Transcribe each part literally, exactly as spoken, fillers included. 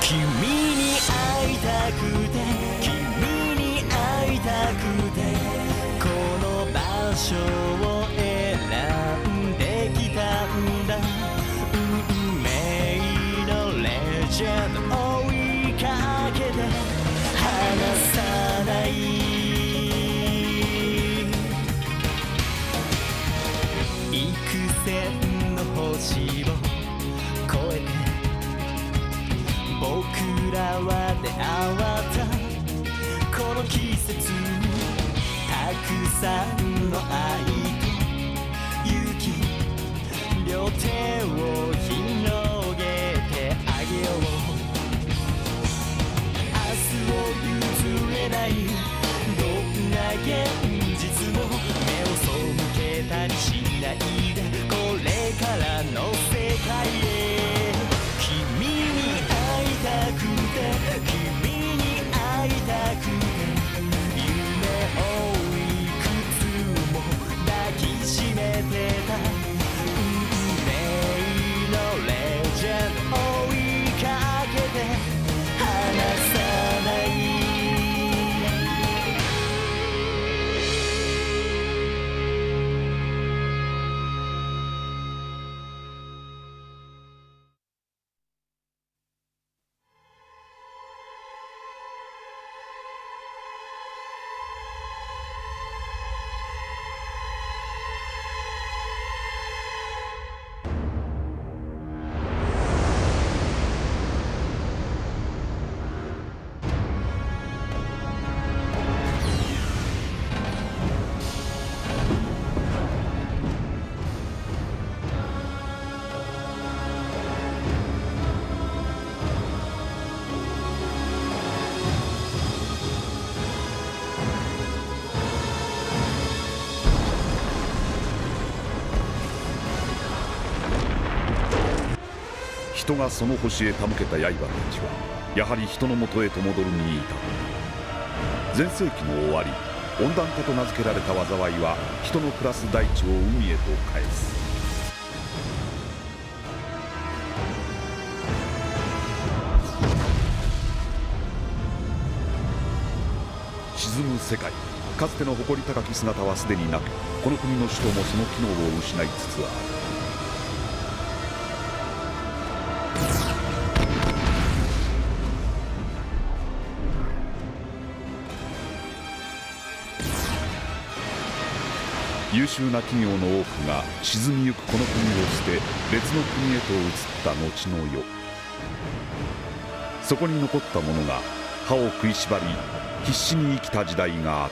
君に会いたくて君に会いたくてこの場所を選んできたんだ。運命のレジェンド追いかけて離さない。幾千の星を越えて僕らは出会ったこの季節にたくさんの愛と勇気両手を広げてあげよう。明日を譲れないどんな現実も目を背けたりしないでこれからの世界へ。君に会いたくて君に会いたくて夢をいくつも抱きしめてた。運命のレジェンド追いかけて離さない。 人がその星へ手向けた刃たちはやはり人のもとへと戻るに至った。前世紀の終わり温暖化と名付けられた災いは人の暮らす大地を海へと返す。沈む世界、かつての誇り高き姿はすでになくこの国の首都もその機能を失いつつある。優秀な企業の多くが沈みゆくこの国を捨て別の国へと移った後の世、そこに残った者が歯を食いしばり必死に生きた時代があった。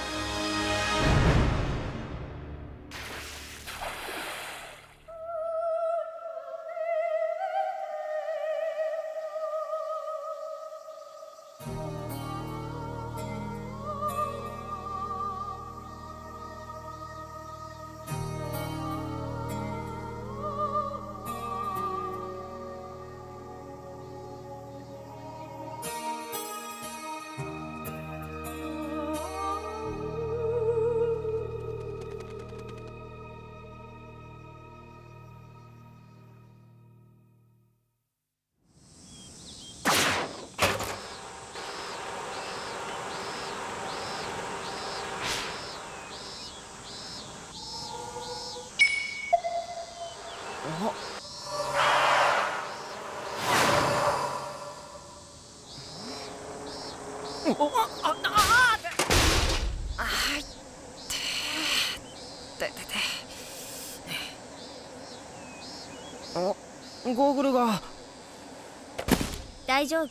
ゴーグルが。 大丈夫？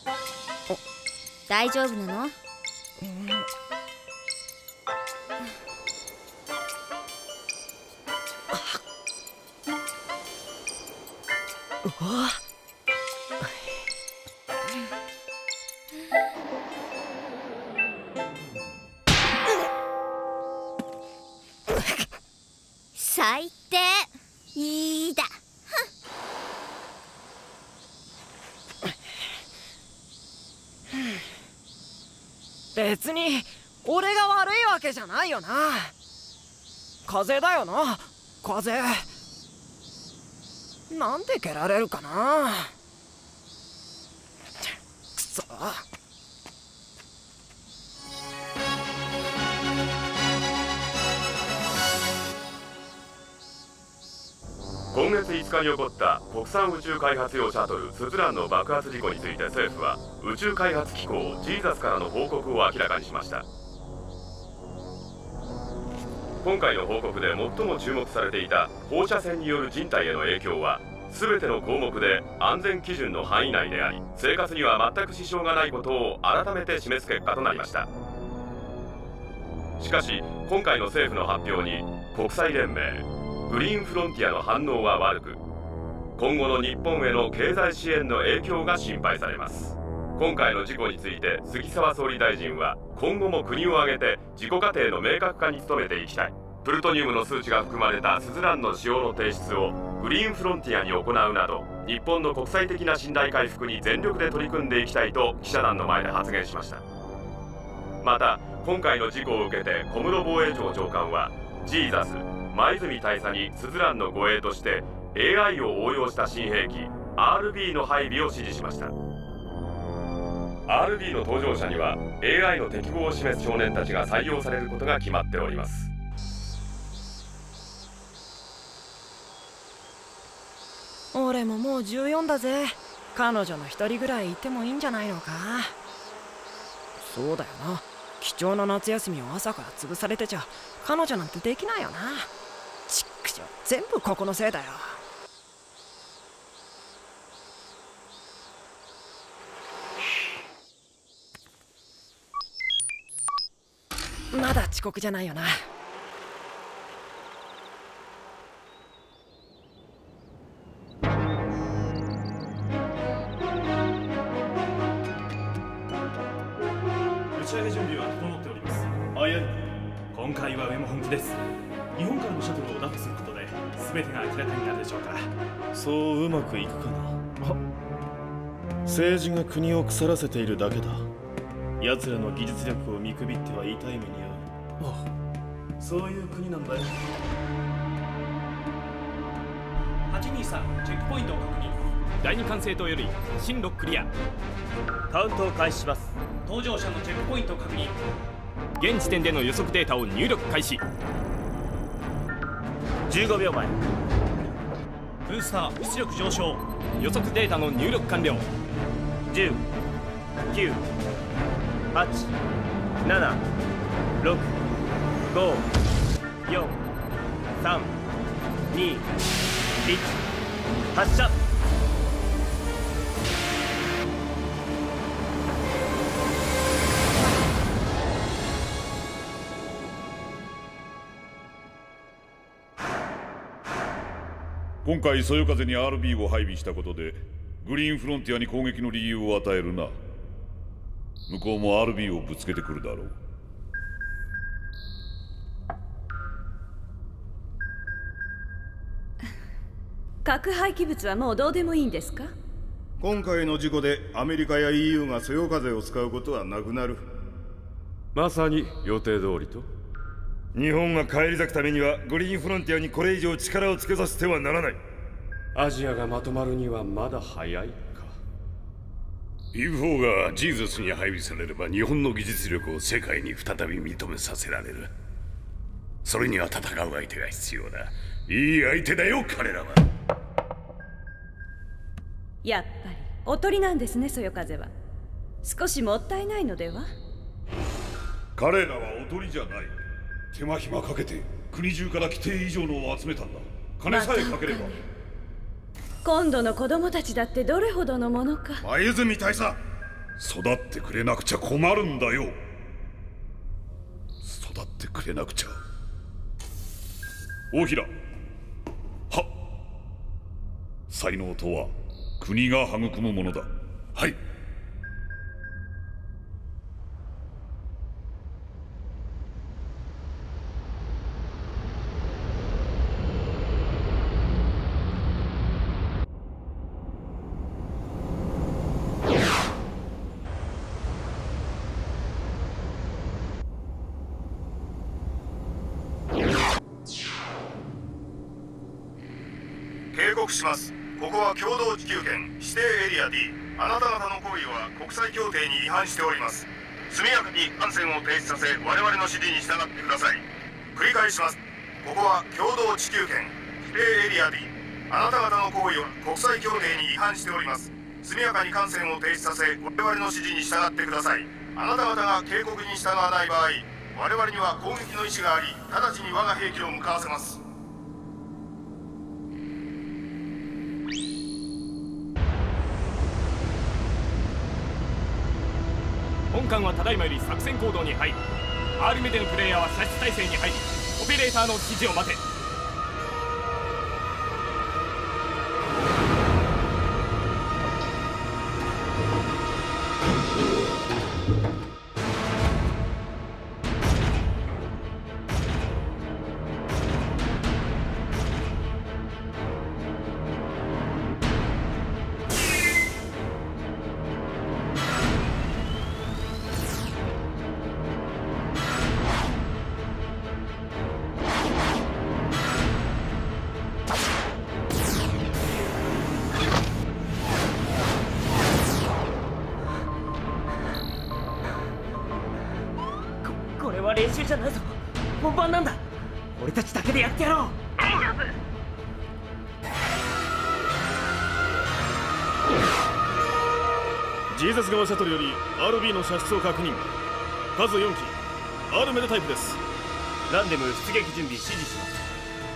大丈夫なの？ うん、うわ最低。いいだ。 別に俺が悪いわけじゃないよな。風邪だよな、風邪。なんで蹴られるかな。 か。 今月いつかに起こった国産宇宙開発用シャトルスズランの爆発事故について政府は宇宙開発機構ジーザスからの報告を明らかにしました。今回の報告で最も注目されていた放射線による人体への影響は全ての項目で安全基準の範囲内であり、生活には全く支障がないことを改めて示す結果となりました。しかし今回の政府の発表に国際連盟グリーンフロンティアの反応は悪く、今後の日本への経済支援の影響が心配されます。今回の事故について杉沢総理大臣は今後も国を挙げて事故過程の明確化に努めていきたい。プルトニウムの数値が含まれたスズランの使用の提出をグリーンフロンティアに行うなど、日本の国際的な信頼回復に全力で取り組んでいきたいと記者団の前で発言しました。また今回の事故を受けて小室防衛庁長官はジーザス舞泉大佐にスズランの護衛として エーアイ を応用した新兵器 アールビー の配備を指示しました。 アールビー の搭乗者には エーアイ の適合を示す少年たちが採用されることが決まっております。 俺ももうじゅうよんだぜ。彼女の一人ぐらいいてもいいんじゃないのか。そうだよな、貴重な夏休みを朝から潰されてちゃ彼女なんてできないよな。ちっくしょ、全部ここのせいだよ。まだ遅刻じゃないよな。 打ち上げ準備は整っております。あ、いや、今回は上も本気です。日本からのシャトルを奪取することで全てが明らかになるでしょうから。 そううまくいくかな。政治が国を腐らせているだけだ。奴らの技術力を見くびっては痛い目に遭う。 ああ、そういう国なんだよ。はちにーさん、チェックポイントを確認。 だいに管制塔より進路クリア。 カウントを開始します。 搭乗者のチェックポイントを確認。 現時点での予測データを入力開始。 じゅうごびょうまえ。 ブースター出力上昇。 予測データの入力完了。 じゅう、きゅう、はち、なな、ろく、ご、よん、さん、に、いち、発射。 今回そよ風に アールビー を配備したことでグリーンフロンティアに攻撃の理由を与えるな。向こうも アールビー をぶつけてくるだろう。 核廃棄物はもうどうでもいいんですか？ 今回の事故でアメリカや イーユー がそよ風を使うことはなくなる。 まさに予定通りと。 日本が返り咲くためにはグリーンフロンティアにこれ以上力をつけさせてはならない。 アジアがまとまるにはまだ早いか。 ユーフォー がジーザスに配備されれば日本の技術力を世界に再び認めさせられる。それには戦う相手が必要だ。いい相手だよ彼らは。 やっぱりおとりなんですね、そよ風は。少しもったいないのでは？ 彼らはおとりじゃない。手間暇かけて国中から規定以上のを集めたんだ。金さえかければ。 今度の子供たちだってどれほどのものか。 舞泉大佐、 育ってくれなくちゃ困るんだよ。育ってくれなくちゃ。大平はっ。才能とは国が育むものだ。はい。 警告します。ここは共同地球圏指定エリア D。 あなた方の行為は国際協定に違反しております。速やかに艦船を停止させ、我々の指示に従ってください。繰り返します。ここは共同地球圏指定エリア D。 あなた方の行為は国際協定に違反しております。速やかに艦船を停止させ、我々の指示に従ってください。あなた方が警告に従わない場合、我々には攻撃の意思があり、直ちに我が兵器を向かわせます。 本艦はただいまより作戦行動に入り、 R メデのプレイヤーは射出態勢に入り、オペレーターの指示を待て。 これは練習じゃないぞ。本番なんだ。俺たちだけでやってやろう。大丈夫。 ジーザス側シャトルより アールビー の射出を確認。数よん機 R メデタイプです。 ランデム出撃準備指示します。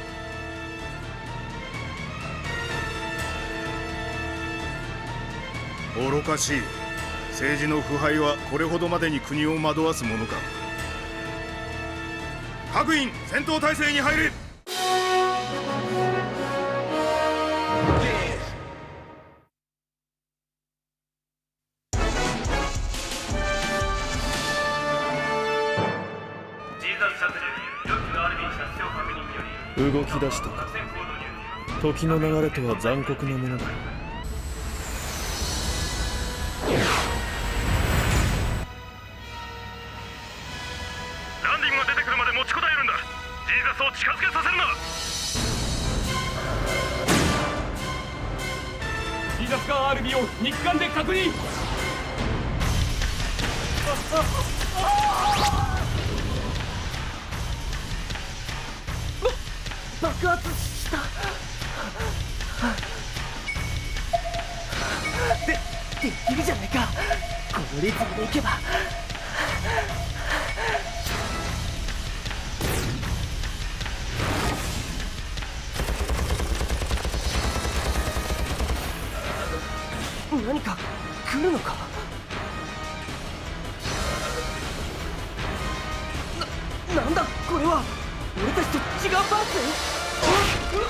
愚かしい。政治の腐敗はこれほどまでに国を惑わすものか。各員戦闘態勢に入れ。 動き出したか。時の流れとは残酷なものだ。 ランディングが出てくるまで持ちこたえるんだ。ジーザスを近づけさせるな。 ジーザス側 アールビー を肉眼で確認。 爆発した。で、できるじゃないか。このリズムでいけば。何か来るのか。な、なんだこれは。俺たちと違うパーツ。う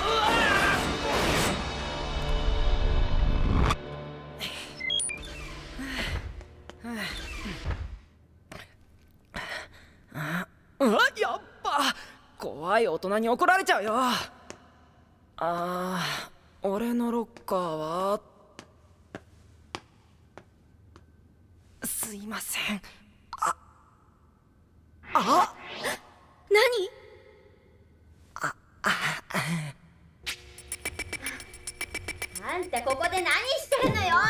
わ、やっぱ怖い大人に怒られちゃうよ。ああ、俺のロッカーは。すいません。ああ、 何？ あああんたここで何してるのよ。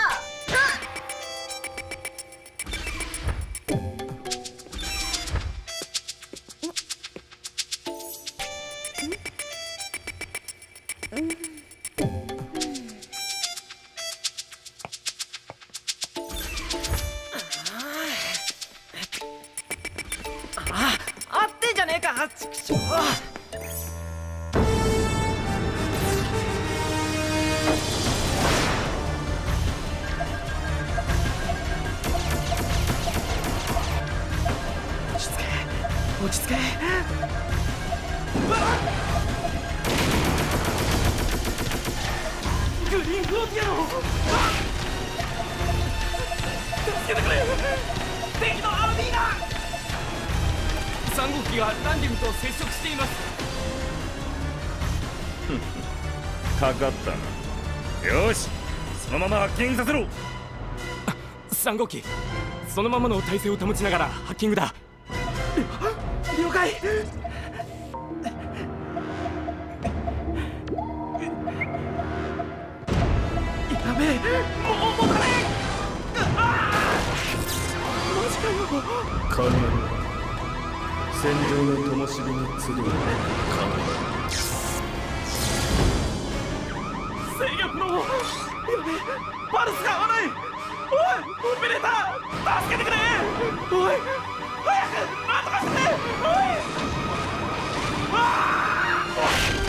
ああ、合ってんじゃねえか。ちくしょう。落ち着け。グリーンフロンティアの助けてくれ。敵のアーミーだ。 さん号機がランディムと接触しています。 かかったな。よし、そのままハッキングさせろ。 さん号機、そのままの体勢を保ちながらハッキングだ。 了解。やべえ、もう持たない。 ことが考制御不能。やべ、パルスが合わない。おい、オペレーター助けてくれ。おい、早くなんとかしてくれ。おい、ああ。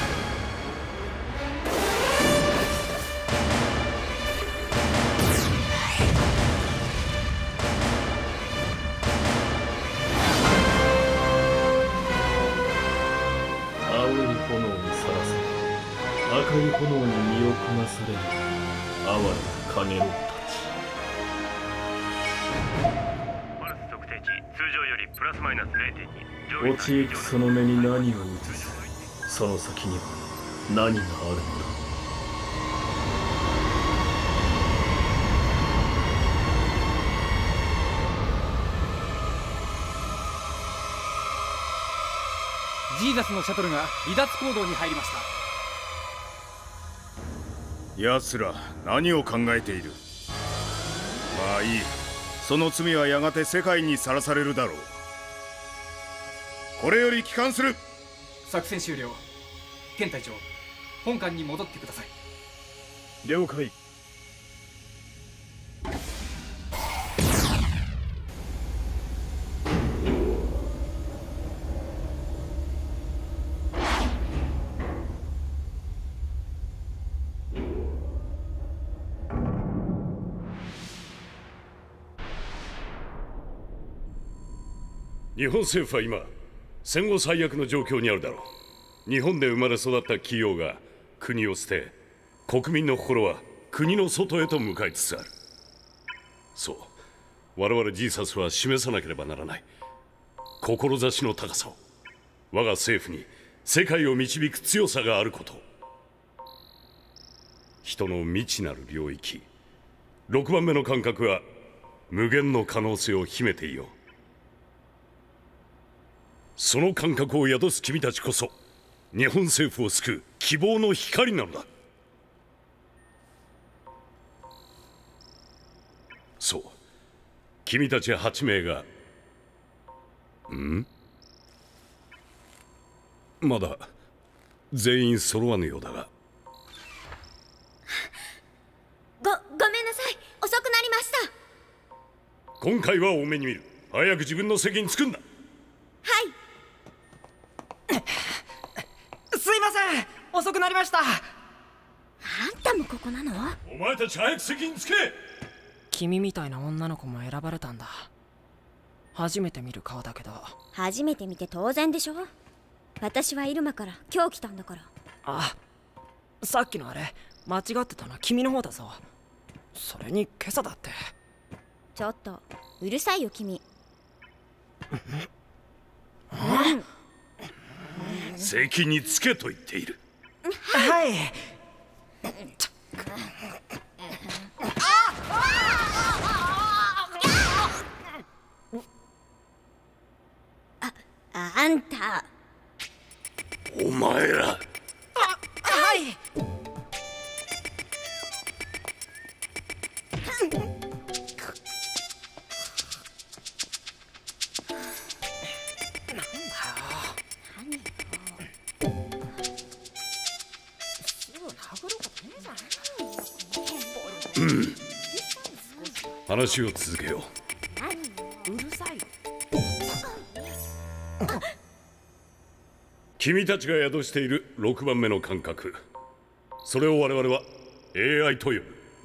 炎にさらされ赤い炎に身を焦がされる哀れなカゲロウたち。 パルス測定値通常よりプラスマイナス れいてんに。 落ちゆくその目に何を映す。その先には何があるのだ。 ジーザスのシャトルが離脱行動に入りました。 奴ら何を考えている。まあいい、その罪はやがて世界にさらされるだろう。これより帰還する。 作戦終了。ケン隊長、本艦に戻ってください。 了解。 日本政府は今戦後最悪の状況にあるだろう。日本で生まれ育った企業が国を捨て、国民の心は国の外へと向かいつつある。そう、我々ジーサスは示さなければならない志の高さを、我が政府に世界を導く強さがあることを。人の未知なる領域、ろくばんめの感覚は無限の可能性を秘めていよう。その感覚を宿す君たちこそ日本政府を救う希望の光なのだ。そう、君たちはちめいがんまだ全員揃わぬようだが。 ご、ごめんなさい、遅くなりました。 今回は多めに見る。早く自分の席に着くんだ。 はい。 すいません、遅くなりました。 あんたもここなの？ お前たち早く席に着け。 君みたいな女の子も選ばれたんだ。初めて見る顔だけど。 初めて見て当然でしょ。私は入間から今日来たんだから。 あ、さっきのあれ間違ってたのは君の方だぞ。それに今朝だって。 ちょっとうるさいよ君。 うん、 席につけと言っている。 はい。 あ、あんた。 お前ら。 あ、はい。 うん、話を続けよう。うるさい。 君たちが宿しているろくばんめの感覚、それを我々は エーアイ と呼ぶ。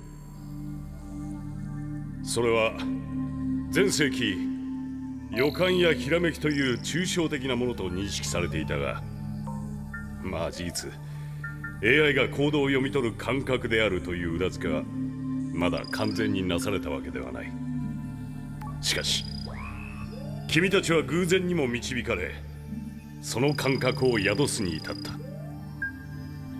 それは前世紀予感やひらめきという抽象的なものと認識されていたが、まあ事実 エーアイ が行動を読み取る感覚であるという裏付けはまだ完全になされたわけではない。しかし君たちは偶然にも導かれ、その感覚を宿すに至った。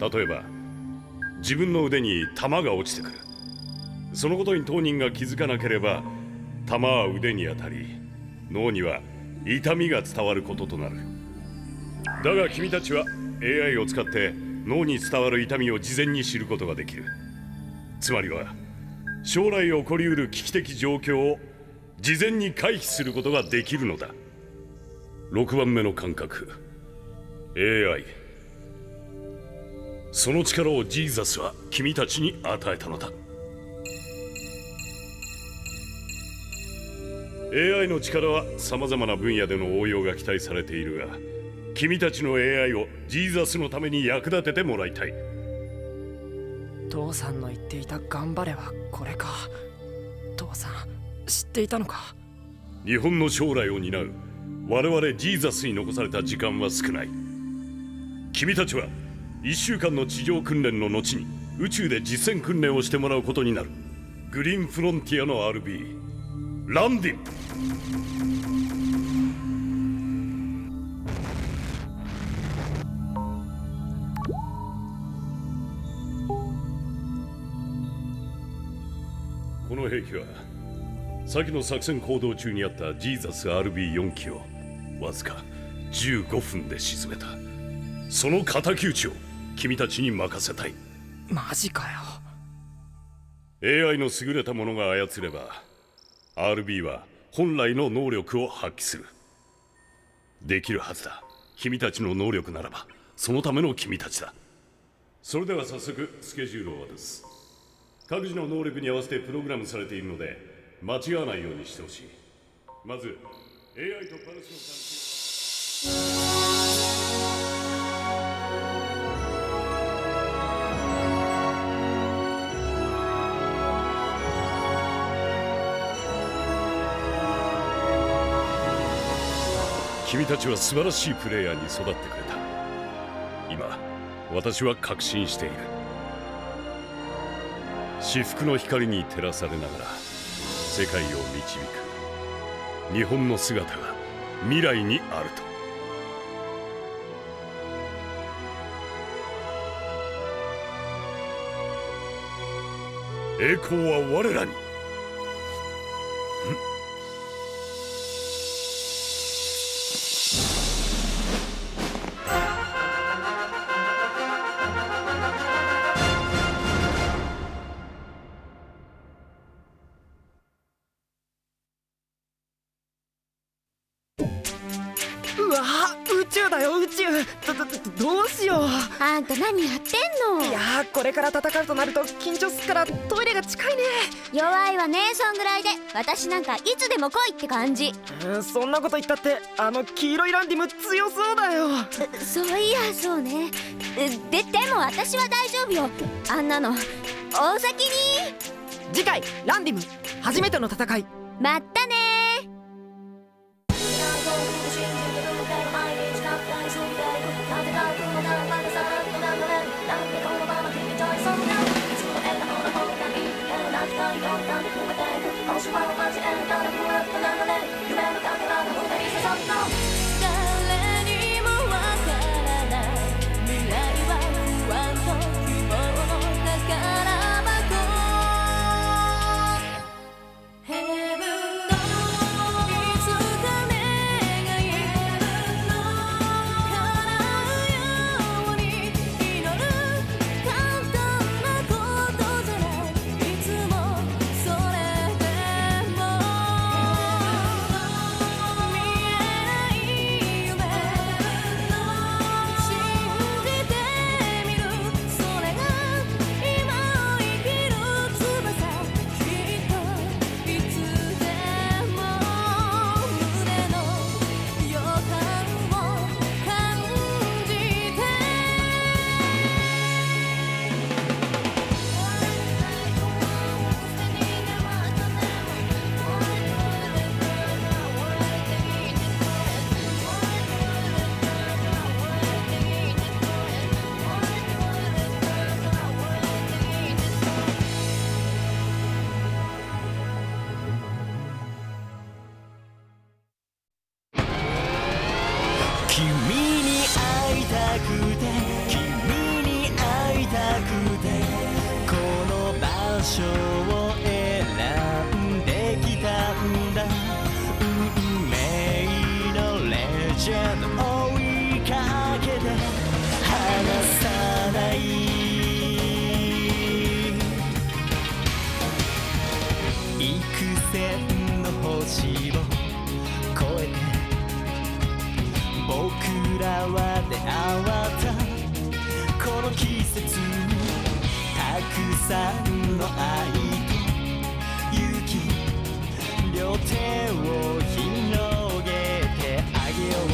例えば自分の腕に弾が落ちてくる。そのことに当人が気づかなければ弾は腕に当たり、脳には痛みが伝わることとなる。だが君たちは エーアイ を使って脳に伝わる痛みを事前に知ることができる。つまりは将来起こりうる危機的状況を事前に回避することができるのだ。ろくばんめの感覚、 エーアイ、その力をジーザスは君たちに与えたのだ。エーアイ の力はさまざまな分野での応用が期待されているが、君たちの エーアイ をジーザスのために役立ててもらいたい。 父さんの言っていた頑張れはこれか。父さん知っていたのか。 日本の将来を担う我々ジーザスに残された時間は少ない。君たちはいっしゅうかんの地上訓練の後に宇宙で実戦訓練をしてもらうことになる。グリーンフロンティアの アールビー ランディン。この兵器は先の作戦行動中にあったジーザス アールビーよん 機をわずかじゅうごふんで沈めた。その敵討ちを君たちに任せたい。 マジかよ。 エーアイ の優れたものが操れば アールビー は本来の能力を発揮する。できるはずだ。君たちの能力ならばそのための君たちだ。それでは早速スケジュールを渡す。各自の能力に合わせてプログラムされているので間違わないようにしてほしい。まず エーアイ とパルスの関係。君たちは素晴らしいプレイヤーに育ってくれた。今私は確信している。至福の光に照らされながら世界を導く日本の姿が未来にあると。栄光は我らに。 うわ宇宙だよ宇宙。ど, ど, どうしよう。 あんた何やってんの。 いやーこれから戦うとなると緊張すっからトイレが近いね。 弱いわねそんぐらいで。私なんかいつでも来いって感じ。 うんそんなこと言ったってあの黄色いランディム強そうだよ。 そういやそうね。ででも私は大丈夫よ。あんなのお先に。 次回ランディム初めての戦い。 まったね。 Heaven knows 切にたくさんの愛と勇気両手を広げてあげよう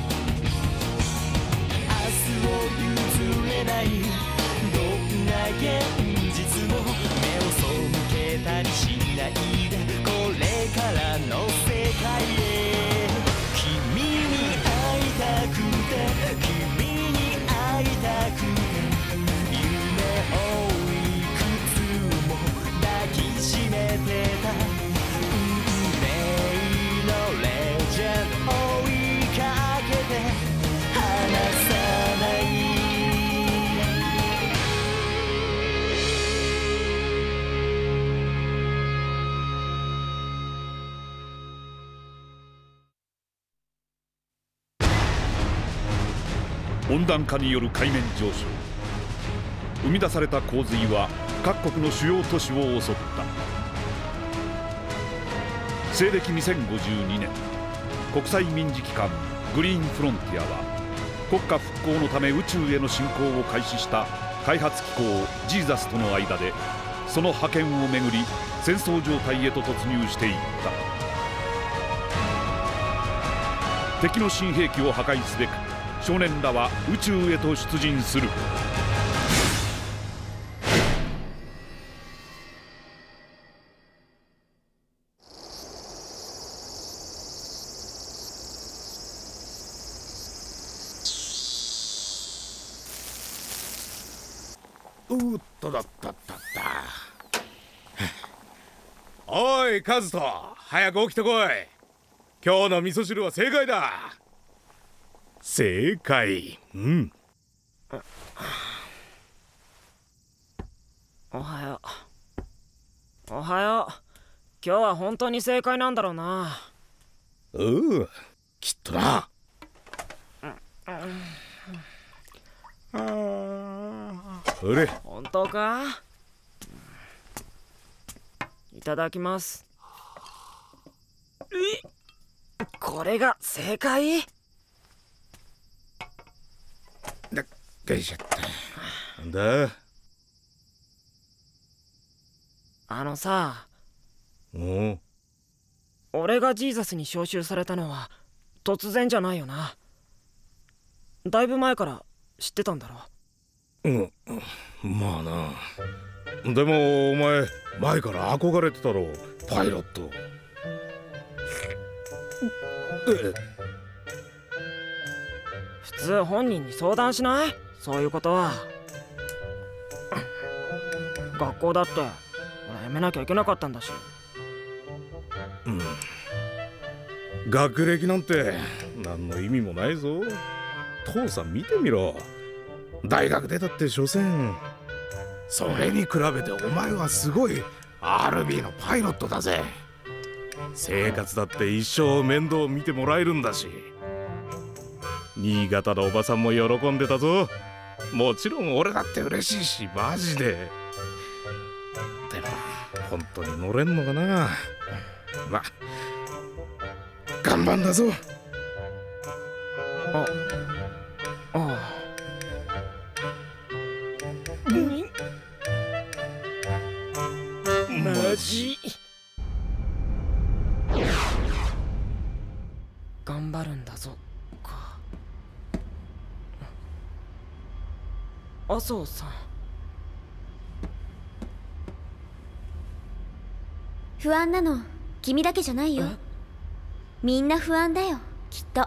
明日を譲れないどんな現実も目を背けたりしないでこれからの世界へ君に会いたくて君に会いたくて夢をいくつも抱きしめてた運命のレジェンド追いかけて離さない温暖化による海面上昇。生み出された洪水は各国の主要都市を襲った。西暦にせんごじゅうにねん、国際民事機関グリーンフロンティアは国家復興のため宇宙への進行を開始した開発機構ジーザスとの間でその覇権をめぐり戦争状態へと突入していった。敵の新兵器を破壊すべく少年らは宇宙へと出陣する。 うっとだったったった。おいカズト、早く起きてこい。今日の味噌汁は正解だ。正解。うん。 おはよう。おはよう。今日は本当に正解なんだろうな。 うう、きっとな。うれ。 本当か？いただきます。え、これが正解？ だ、よいしょっと。なんだ？ あのさ。 おう。 俺がジーザスに召集されたのは突然じゃないよな。だいぶ前から知ってたんだろ。 うん、まあな。でもお前前から憧れてたろ、パイロット。 普通本人に相談しない？そういうことは。学校だって俺やめなきゃいけなかったんだし。 うん。学歴なんて何の意味もないぞ。父さん見てみろ。大学出たって所詮。それに比べてお前はすごい アールビー のパイロットだぜ。生活だって一生面倒見てもらえるんだし。新潟のおばさんも喜んでたぞ。もちろん俺だって嬉しいし、マジで。でも本当に乗れんのかな。まあ頑張んだぞ。 あああ。マジ頑張るんだぞか。麻生さん。 不安なの君だけじゃないよ。みんな不安だよきっと。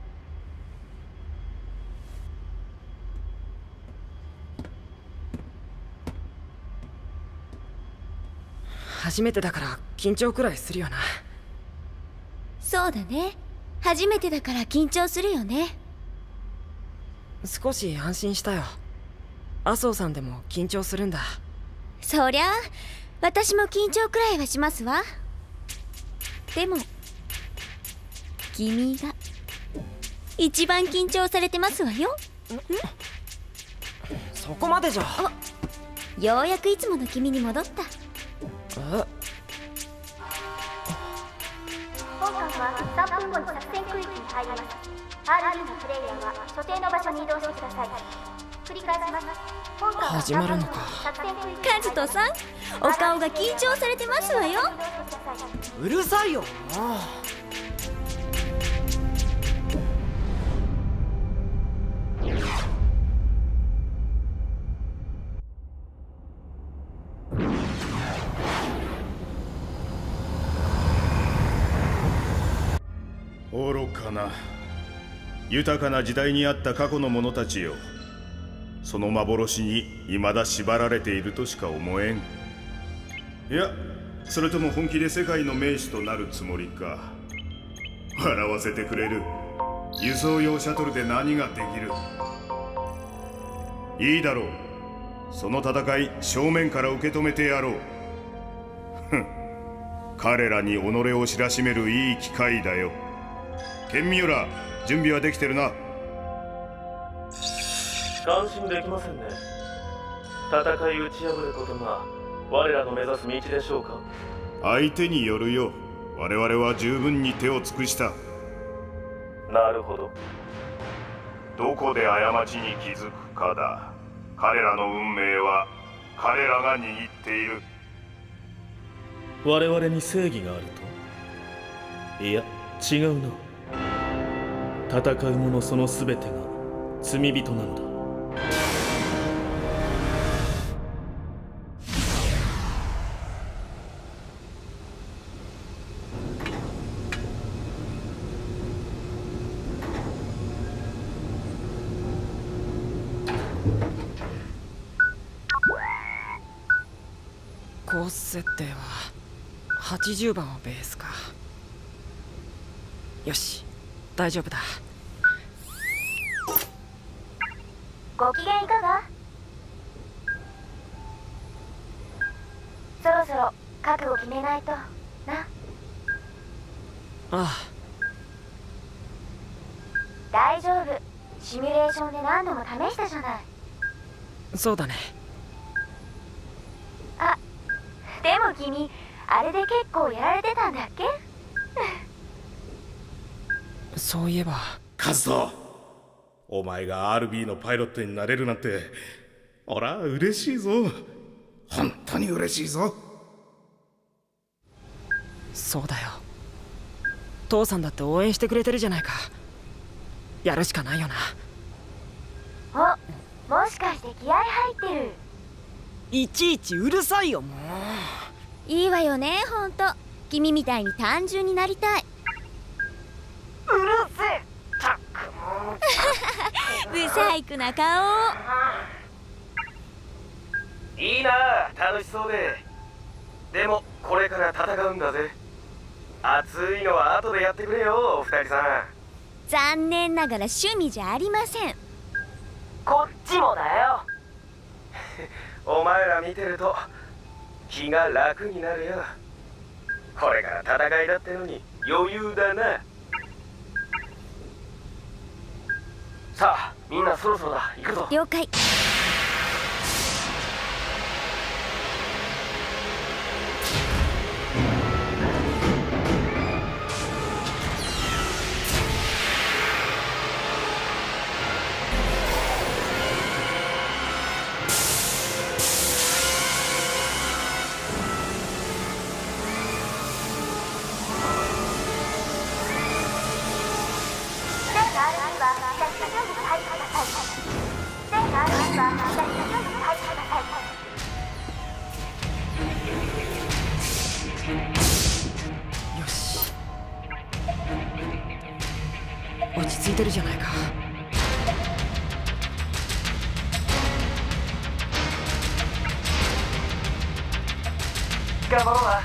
初めてだから緊張くらいするよな。 そうだね、初めてだから緊張するよね。 少し安心したよ。麻生さんでも緊張するんだ。 そりゃあ私も緊張くらいはしますわ。でも君が一番緊張されてますわよ。 そこまでじゃ。 ようやくいつもの君に戻った。 え？ 本艦はさんぷんごに作戦区域に入ります。 アールビー のプレイヤーは所定の場所に移動してください。繰り返します。本始まるのか。 カズトさん、お顔が緊張されてますわよ。 うるさいよ。 愚かな。豊かな時代にあった過去の者たちよ。その幻に未だ縛られているとしか思えん。いや、それとも本気で世界の名手となるつもりか。笑わせてくれる。輸送用シャトルで何ができる。いいだろう。その戦い正面から受け止めてやろう。ふん、彼らに己を知らしめるいい機会だよ。ケンミュラ、準備はできてるな。 感心できませんね。戦い打ち破ることが我らの目指す道でしょうか。 相手によるよ。我々は十分に手を尽くした。 なるほど。 どこで過ちに気づくかだ。彼らの運命は彼らが握っている。 我々に正義があると？いや、違うな。戦う者その全てが罪人なのだ。 コース設定ははちじゅうばんをベースか。よし、大丈夫だ。 ご機嫌いかが？そろそろ覚悟決めないとな。 ああ、 大丈夫。シミュレーションで何度も試したじゃない。 そうだね。 あ、でも君あれで結構やられてたんだっけ？ そういえばカズト、お前が アールビー のパイロットになれるなんて、おら嬉しいぞ。本当に嬉しいぞ。 そうだよ。父さんだって応援してくれてるじゃないか。やるしかないよな。 お、もしかして気合入ってる？ いちいちうるさいよ、もう。いいわよね、ほんと。君みたいに単純になりたい。 うるせえ。たっくもうブサイクな顔。 いいな、楽しそうで。でもこれから戦うんだぜ。熱いのは後でやってくれよ、お二人さん。 残念ながら趣味じゃありません。 こっちもだよ。お前ら見てると気が楽になるよ。これから戦いだってのに余裕だな。さあ、みんなそろそろだ。行くぞ。 了解。 よし、落ち着いてるじゃないか。 頑張ろうな。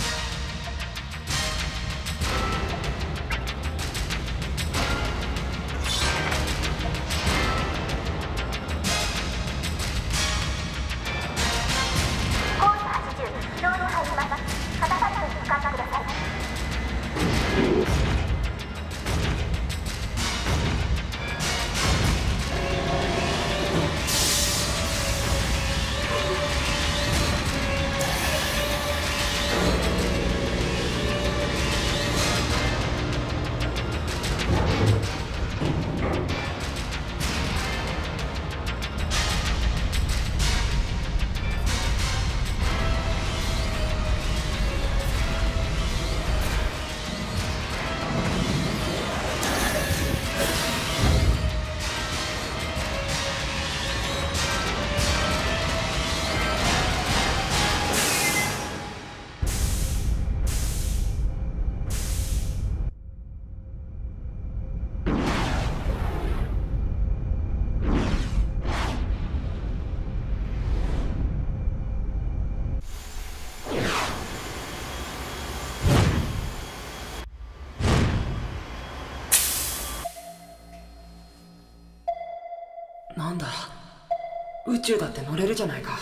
なんだ、宇宙だって乗れるじゃないか。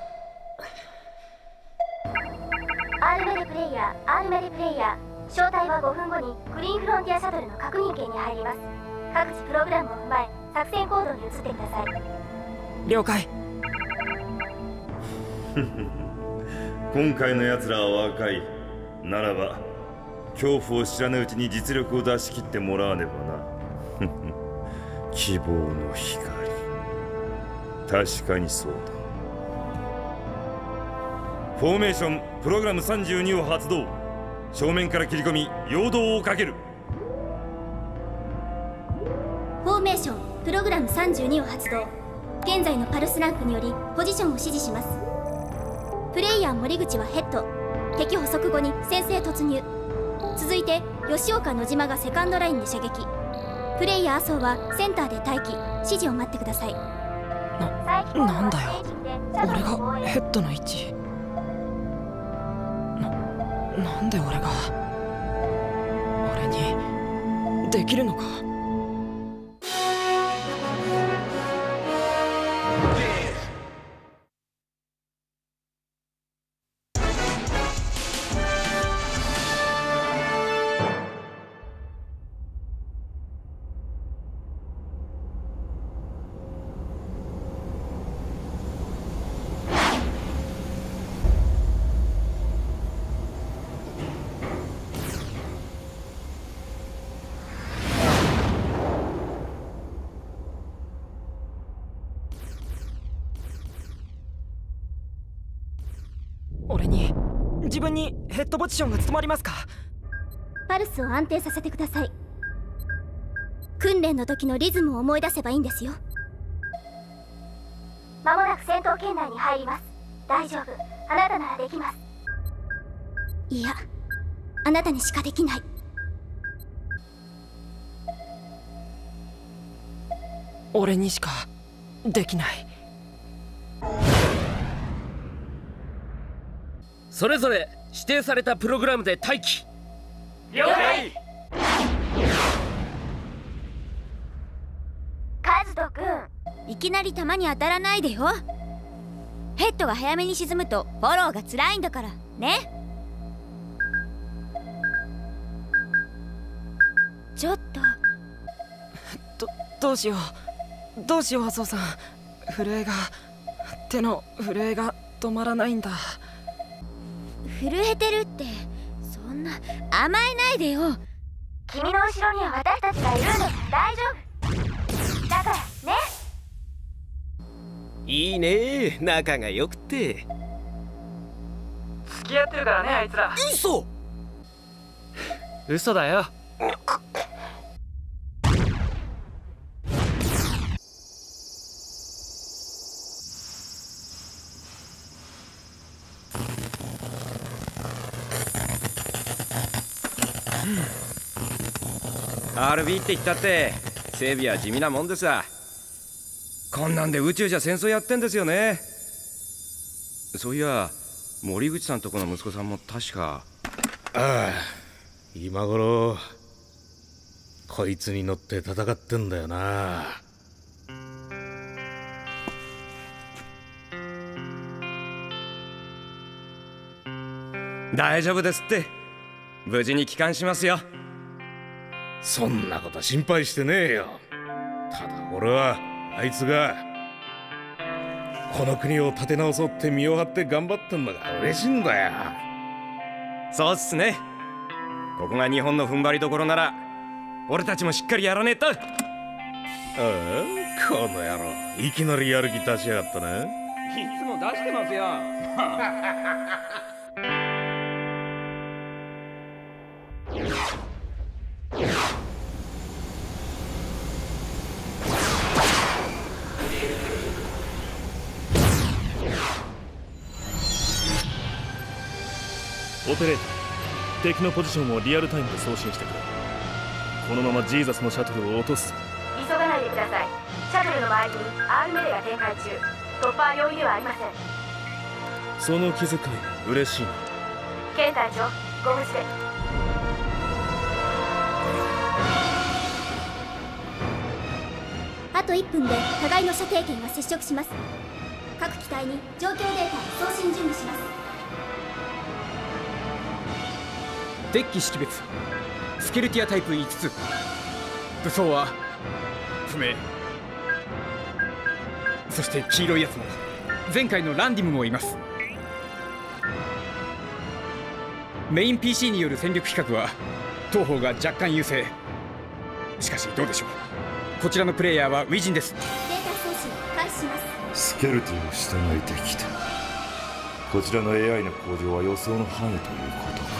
アールメデプレイヤー、アールメデプレイヤー、招待はごふんごにグリーンフロンティアシャトルの確認圏に入ります。各自プログラムを踏まえ作戦行動に移ってください。 了解。 今回の奴らは若い。ならば恐怖を知らぬうちに実力を出し切ってもらわねばな。希望の光、確かにそうだ。フォーメーションプログラムさんじゅうにを発動。正面から切り込み陽動をかける。 フォーメーションプログラムさんじゅうにを発動。現在のパルスランプによりポジションを指示します。プレイヤー森口はヘッド、敵捕捉後に先制突入。続いて吉岡野島がセカンドラインで射撃。プレイヤー麻生はセンターで待機、指示を待ってください。 な、なんだよ、俺がヘッドの位置。な、なんで俺が俺にできるのか。俺に自分にヘッドポジションが務まりますか。 パルスを安定させてください。訓練の時のリズムを思い出せばいいんですよ。 間もなく戦闘圏内に入ります。大丈夫、あなたならできます。 いや、あなたにしかできない。 俺にしかできない。 それぞれ指定されたプログラムで待機。 了解。 カズト君、 いきなり弾に当たらないでよ。ヘッドが早めに沈むとフォローが辛いんだからね。ちょっどとどうしようどうしよう麻生さん。震えが手の震えが止まらないんだ。 震えてるって、そんな甘えないでよ。 君の後ろには私たちがいるんだ。大丈夫だからね。 いいね、仲が良くて。 付き合ってるからね、あいつら。 嘘嘘だよ。 アールビー って言ったって整備は地味なもんでさ。こんなんで宇宙じゃ戦争やってんですよね。そういや森口さんとこの息子さんも確か。 ああ、今頃こいつに乗って戦ってんだよな。 大丈夫ですって。無事に帰還しますよ。 そんなこと心配してねえよ。ただ俺はあいつがこの国を立て直そうって身を張って頑張ってんのが嬉しいんだよ。 そうっすね。ここが日本の踏ん張りどころなら俺たちもしっかりやらねえと。ああ、 この野郎いきなりやる気出しやがったな。 いつも出してますよ。 オペレーター、敵のポジションをリアルタイムで送信してくれ。このままジーザスのシャトルを落とす。 急がないでください。シャトルの周りにアールメデが展開中。突破は容易ではありません。 その気遣い嬉しいな。 ケン隊長、ご無事で。 ああといっぷんで互いの射程圏が接触します。各機体に状況データ送信準備します。 デッキ識別スケルティアタイプいつつ、武装は不明。そして黄色いやつも前回のランディムもいます。メイン ピーシー による戦力比較は当方が若干優勢。しかしどうでしょう、こちらのプレイヤーはウィジンです。 データ送信開始します。 スケルティを従いてきた。こちらの エーアイ の向上は予想の範囲ということか。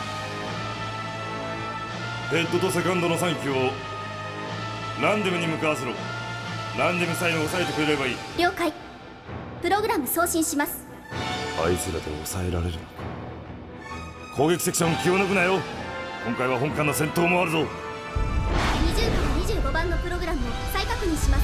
ヘッドとセカンドのさん機をランデムに向かわせろ。ランデムさえも抑えてくれればいい。 了解。プログラム送信します。 あいつらで抑えられるのか。攻撃セクション気を抜くなよ。今回は本艦の戦闘もあるぞ。 にじゅうからにじゅうごばんのプログラムを再確認します。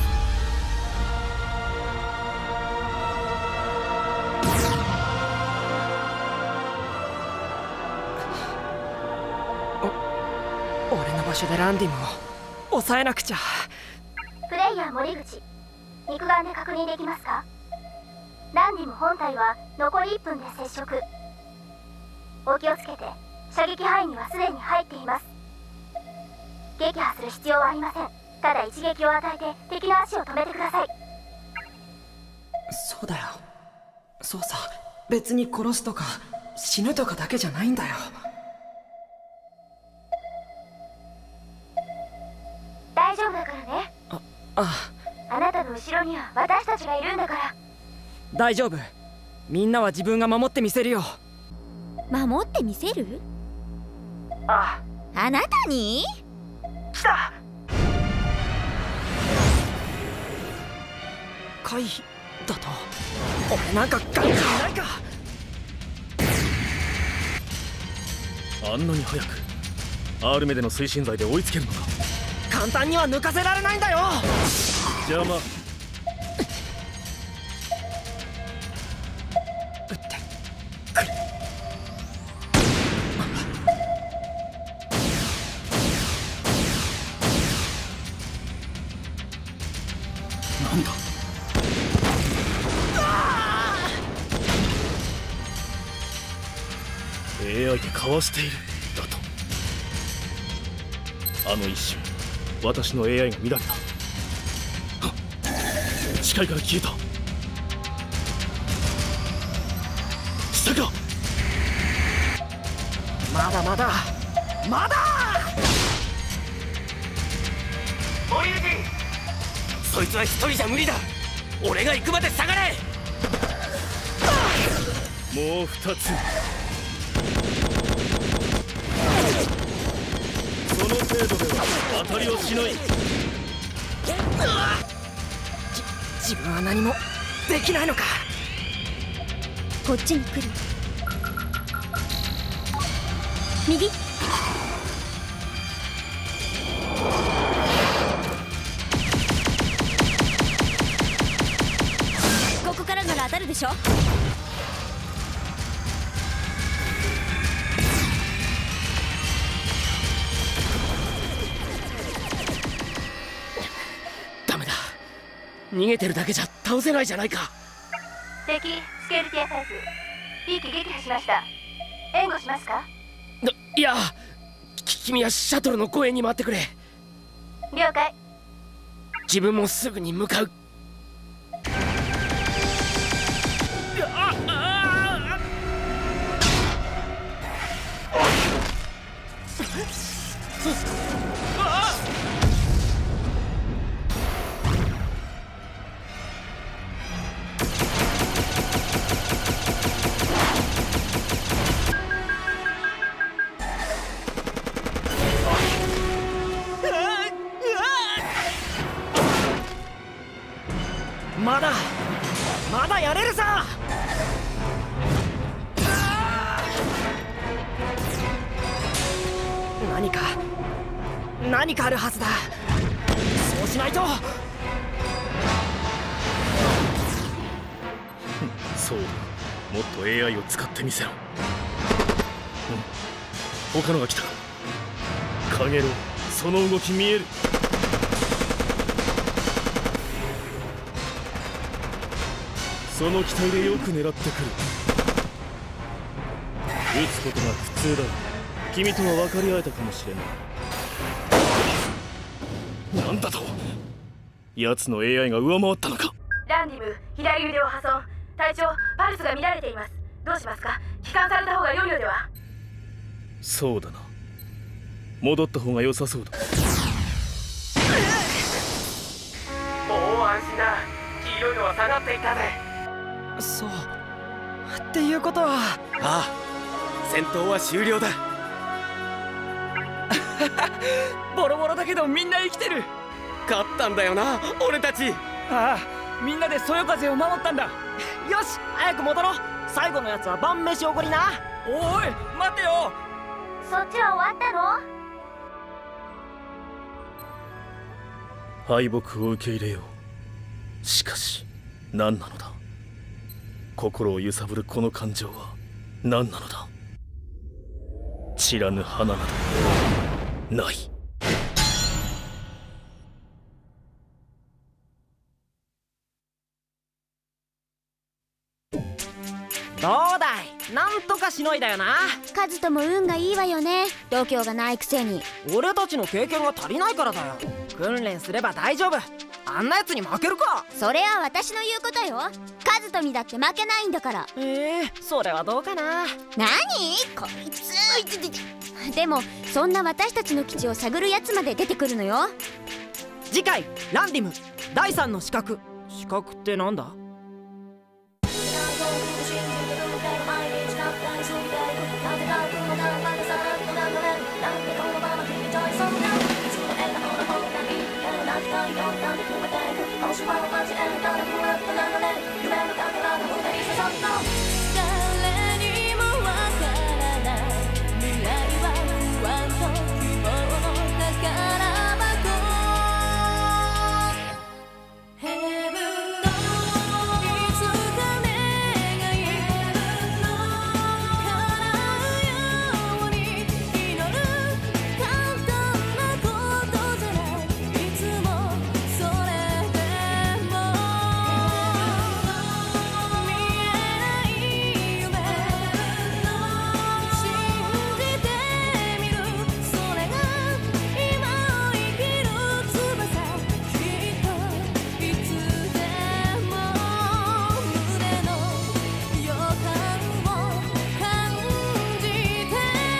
お俺の場所でランディムを抑えなくちゃ。 プレイヤー森口、肉眼で確認できますか？ランディム本体は残りいっぷんで接触。お気をつけて、射撃範囲にはすでに入っています。撃破する必要はありません。ただ一撃を与えて敵の足を止めてください。 そうだよ、そうさ。別に殺すとか死ぬとかだけじゃないんだよ。 大丈夫だからね。 あああなたの後ろには私たちがいるんだから。 大丈夫、みんなは自分が守ってみせるよ。 守ってみせる？ ああ、あなたに？ 来た。 回避だと俺なんかガンじゃないか。 あんなに早く アール メデの推進剤で追いつけるのか。 簡単には抜かせられないんだよ。 邪魔。なんだ。エーアイ でかわしているだと。あの一瞬私の エーアイ が乱れた。視界から消えた。下か。 まだまだまだ。 森口、そいつは一人じゃ無理だ。俺が行くまで下がれ。 もう二つ。その程度では当たりをしない。 じ自分は何もできないのか。 こっちに来る。右。ここからなら当たるでしょ。 逃げてるだけじゃ倒せないじゃないか。 敵スケルティアタイプいい機撃破しました。援護しますか？ いや、君はシャトルの護衛に回ってくれ。 了解。 自分もすぐに向かう。まだまだやれるさ。何か何かあるはずだ。そうしないと。 そうだ、もっと エーアイ を使ってみせろ。うん、他のが来た。カゲロウ、その動き見える。 その機体でよく狙ってくる。撃つことが普通だ。君とは分かり合えたかもしれない。なんだと。奴の エーアイ が上回ったのか。 ランディム、左腕を破損。体調パルスが乱れています。どうしますか？帰還された方が良いのでは。 そうだな、戻った方が良さそうだ。 もう安心だ。黄色いのは下がっていったぜ。 そうっていうことは、 ああ、戦闘は終了だ。 ボロボロだけどみんな生きてる。 勝ったんだよな俺たち。 ああ、みんなでそよ風を守ったんだ。よし早く戻ろう。最後のやつは晩飯おごりな。おい待てよ。 そっちは終わったの？ 敗北を受け入れよう。しかし何なのだ。心を揺さぶるこの感情は何なのだ。散らぬ花などない。 どうだい、なんとかしのいだよな。 カズとも運がいいわよね。度胸がないくせに。 俺たちの経験が足りないからだよ。訓練すれば大丈夫。あんなやつに負けるか。 それは私の言うことよ。カズとみだって負けないんだから。 ええー、それはどうかな。 なにこいつ。でもそんな私たちの基地を探るやつまで出てくるのよ。 次回ランディムだいさんの資格。資格ってなんだ。 誰にもわからない未来は不安と希望の宝箱。ヘブンのいつか願い叶うように祈る。簡単なことじゃない。いつもそれでも見えない夢信じてみる。それが今を生きる翼。きっといつでも胸の予感を感じて。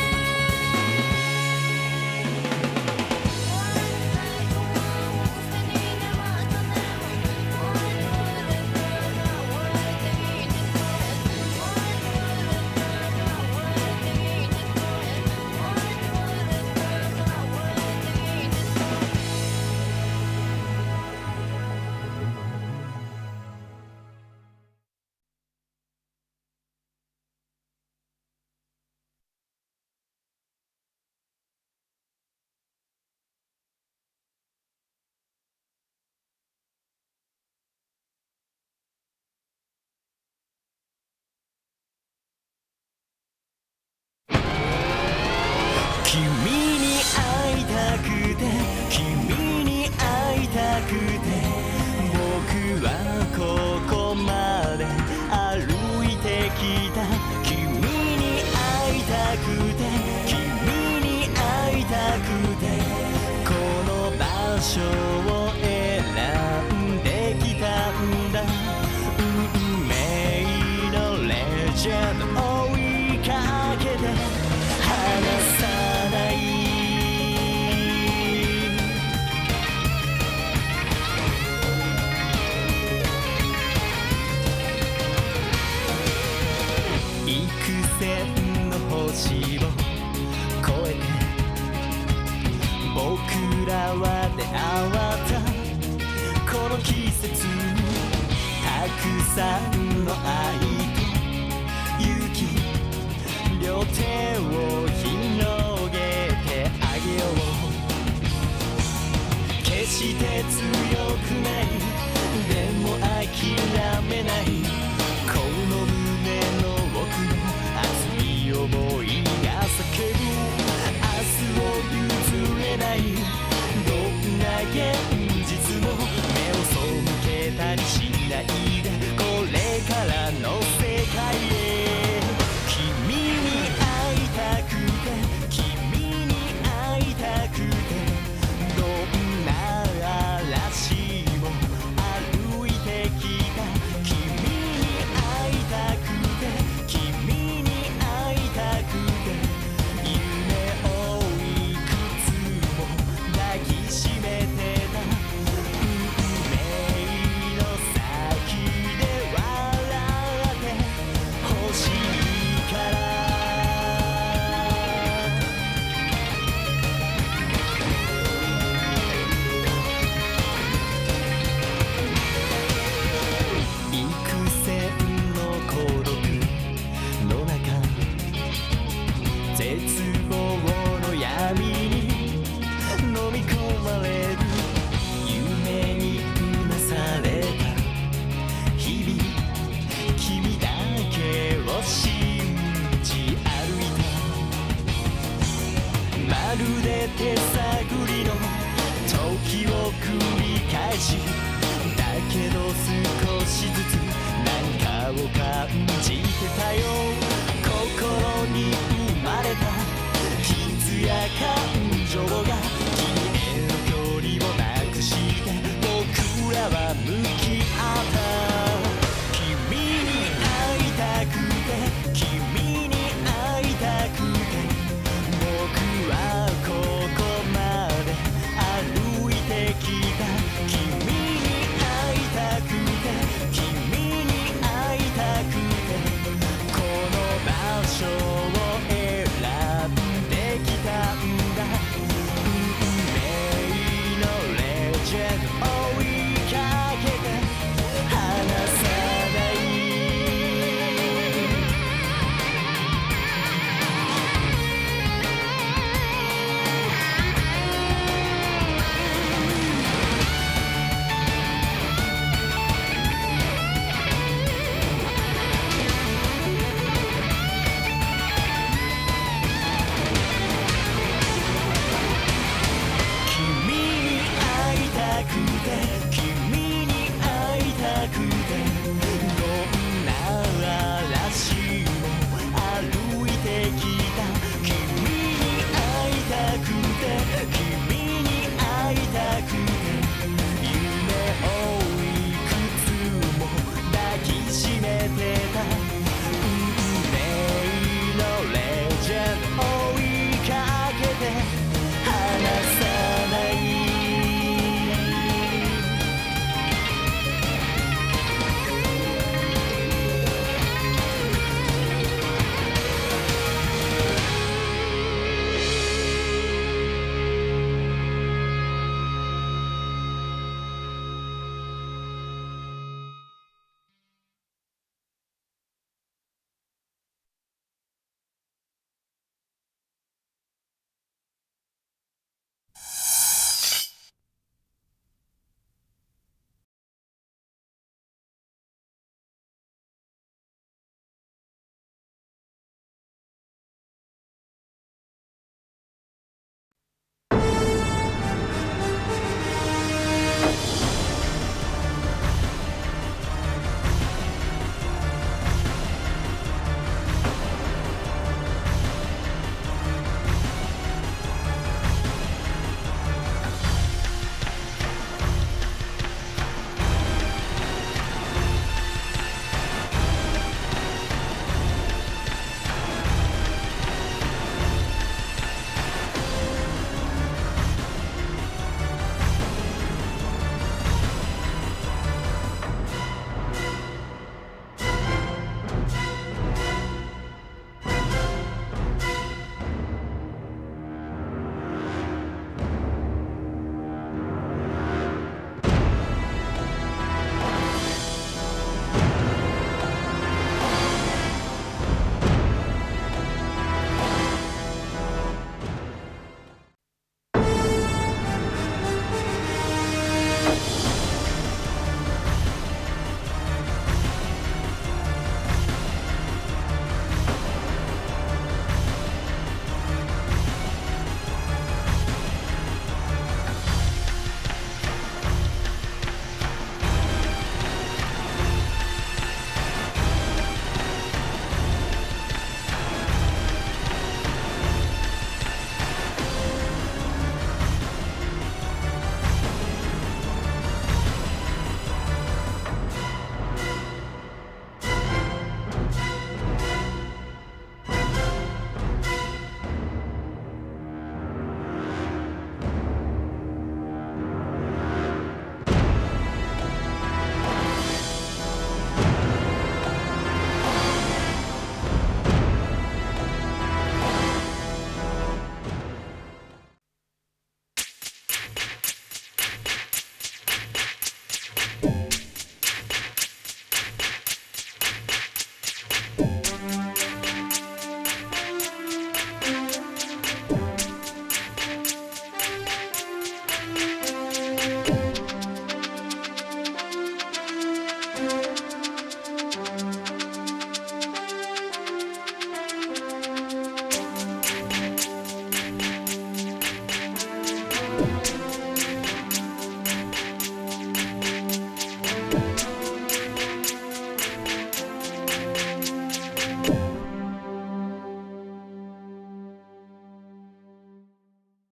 君に会いたくて君に会いたくて僕はここまで歩いてきた。君に会いたくて君に会いたくてこの場所を選んできたんだ。運命のレジェンド追いかけて離さない。幾千の星を越えて僕らは出会ったこの季節にたくさんの愛と勇気両手を広げてあげよう。決して強くないでも諦めない。この胸の奥の熱い想いが叫ぶ。明日を譲れないどんな現実も目を背けたりしないでこれか手探りの時を繰り返し、だけど少しずつ何かを感じてたよ。